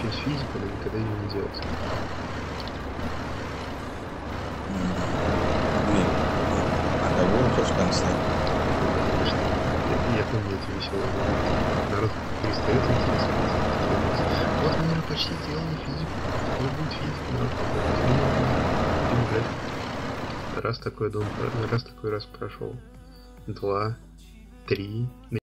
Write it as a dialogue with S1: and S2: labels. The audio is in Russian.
S1: вообще есть физика, но никогда ее не делать.
S2: Блин, а кого он хочет там снять?
S1: Конечно. Я помню эти веселые моменты. Народ перестает интересоваться. Вот мы, наверное, почти сделали физику. Вот будет физика, народ такой. Раз такой раз прошел. 2, 3.